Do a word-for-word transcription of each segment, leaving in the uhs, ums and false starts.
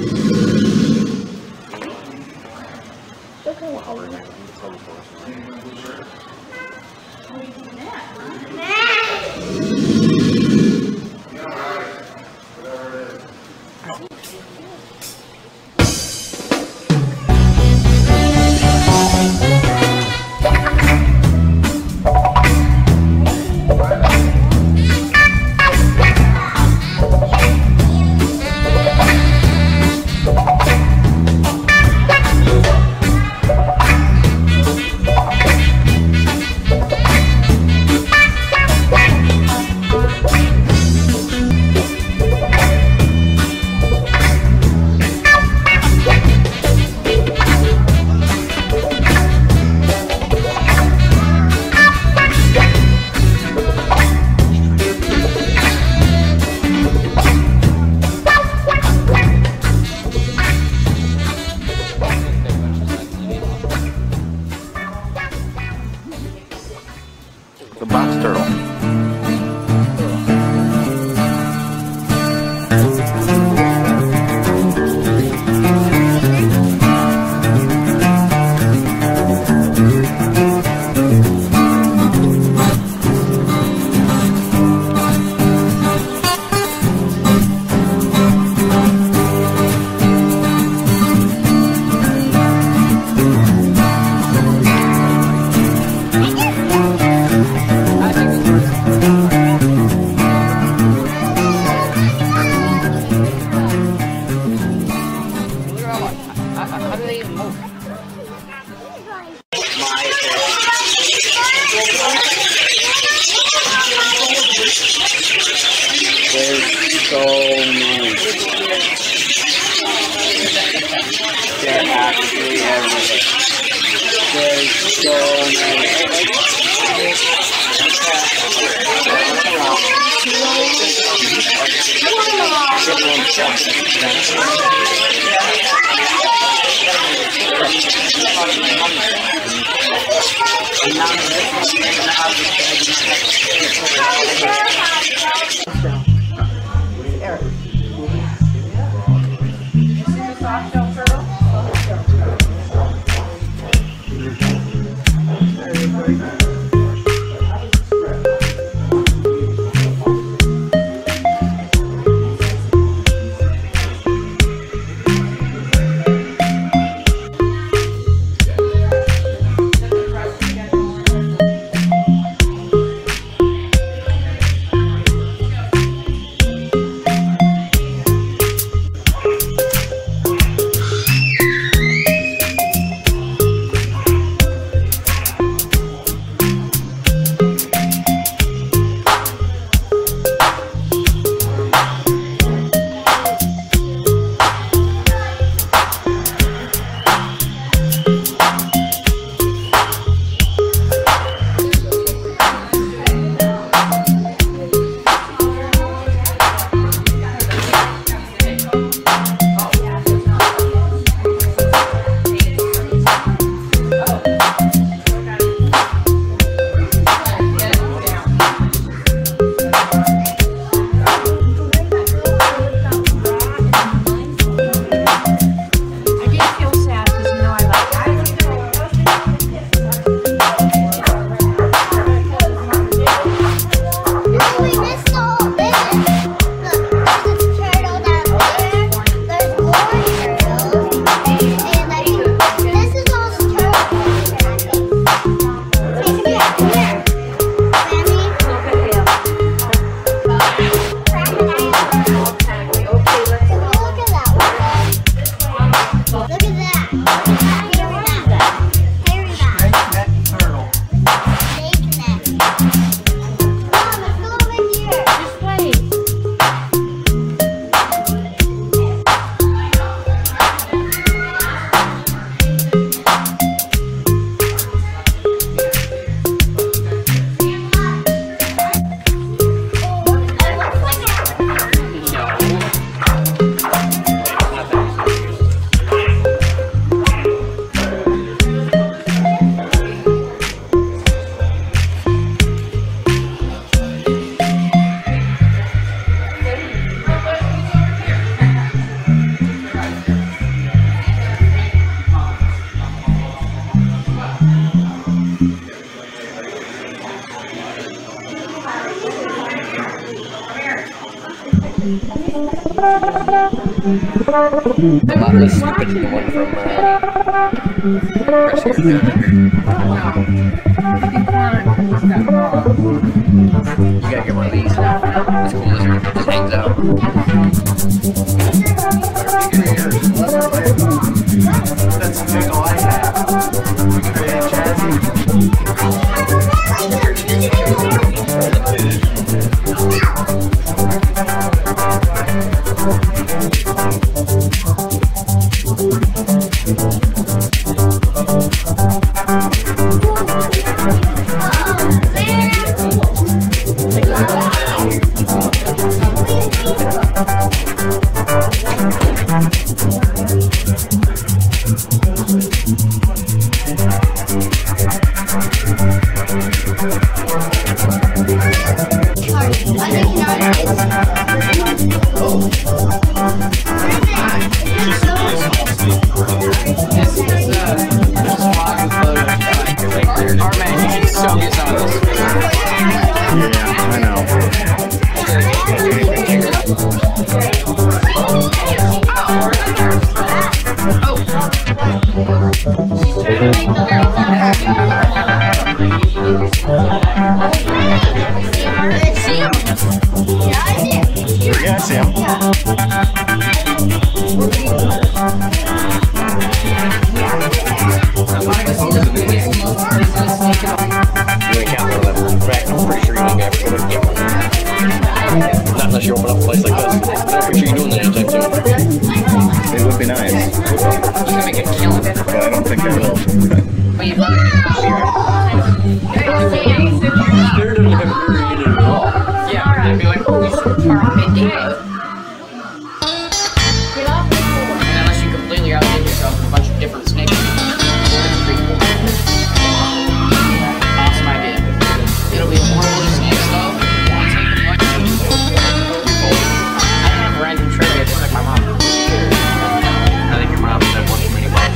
The box turtle. How do they even move? There's so many. They're actually everywhere. There's so many. A lot less stupid than the one from uh, Rescue. You gotta get one of these. It's cool, this one just hangs out. That's the big all I have. Very jazzy. Yeah, I see him. Right, I'm pretty sure you don't get to get one. Not unless you open up a place like this. I'm pretty sure you're doing that anytime soon. It would be nice. You can make it killing. But I don't think I will. But you'd love it. Scared of never eat it at all. Yeah, I'd be like, oh, you should park midday. Unless you completely outdid yourself with a bunch of different snakes. That's pretty cool. Awesome idea. It'll be more blue snakes though. I have random trivia just like my mom. I think your mom said one too many balls.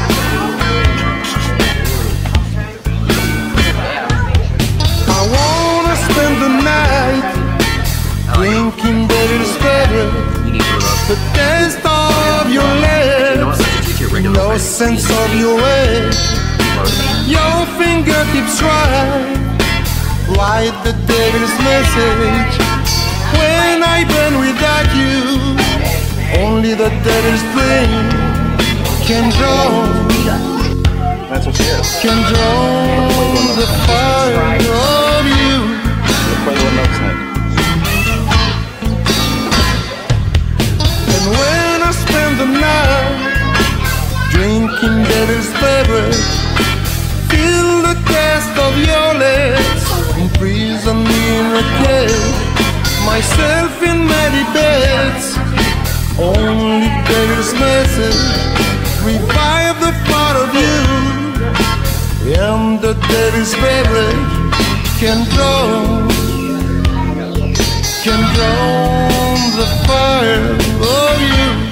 I wanna spend the night drinking Betty's better. The taste of your lips, no sense of your way. Your fingertips write, write the devil's message. When I burn without you, only the devil's brain can draw. That's what she is. Can draw the fire of you. We'll play with milk snake. And when I spend the night drinking devil's beverage, feel the taste of your lips, imprison me in a cage, myself in many beds, only devil's message, revive the thought of you. And the devil's beverage can draw, can draw the fire of you.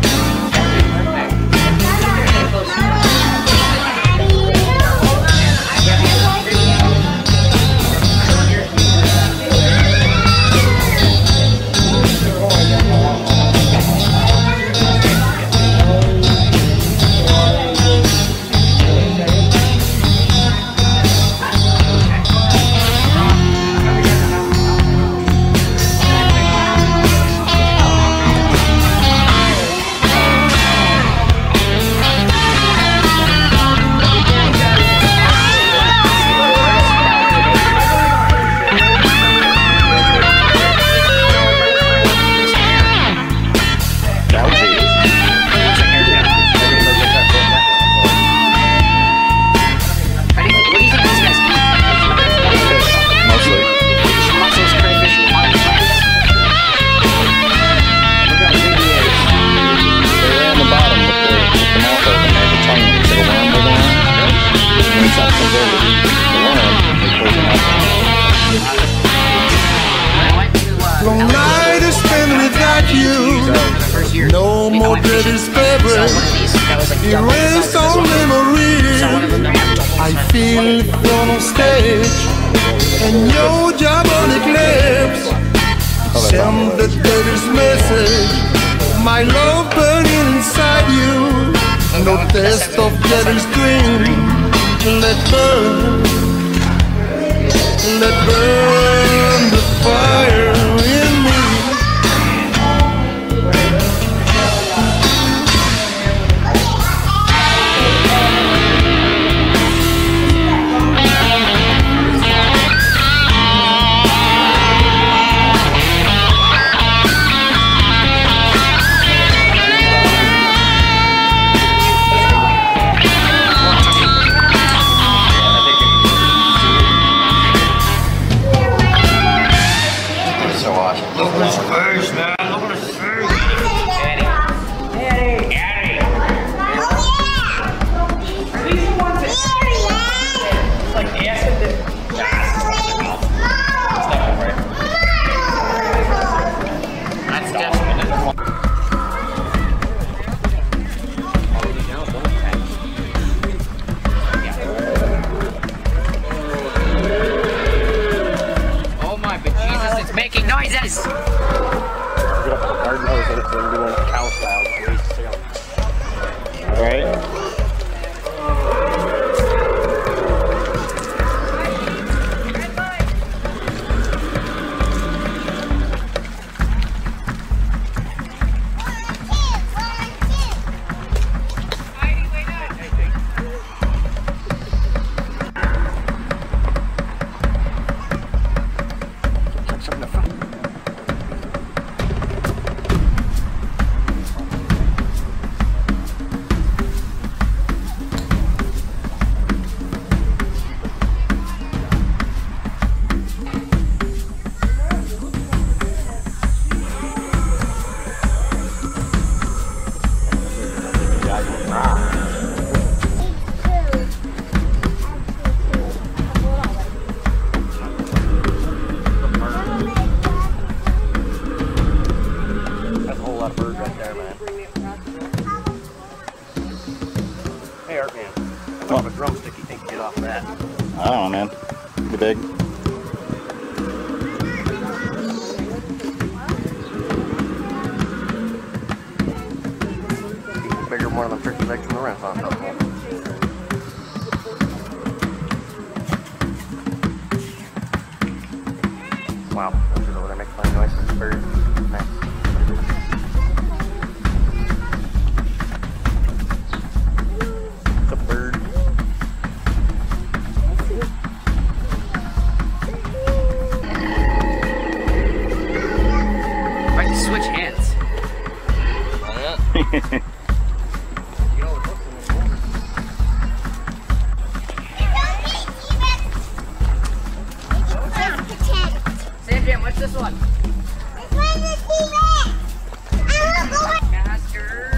Long night is spent without you. No more devil's beverage. Erase all memories. I feel thrown on stage, and your diabolic lips send the devil's message. my love burning inside you. No test of getting string. Let burn, let burn the fire in me. Making noises! Get up the garden hose in it so we can do it cow style. Right? Hey, Artman. How much of a drumstick you think you get off of that? I don't know, man. Pretty big. Bigger than one of them turkey legs from the Renaissance Festival. Wow, that's over there making funny noises. Bird. Nice. It's a bird. I can switch hands. Sam Jam, what's this one? This one's a T-Rex. I'm gonna go. Master.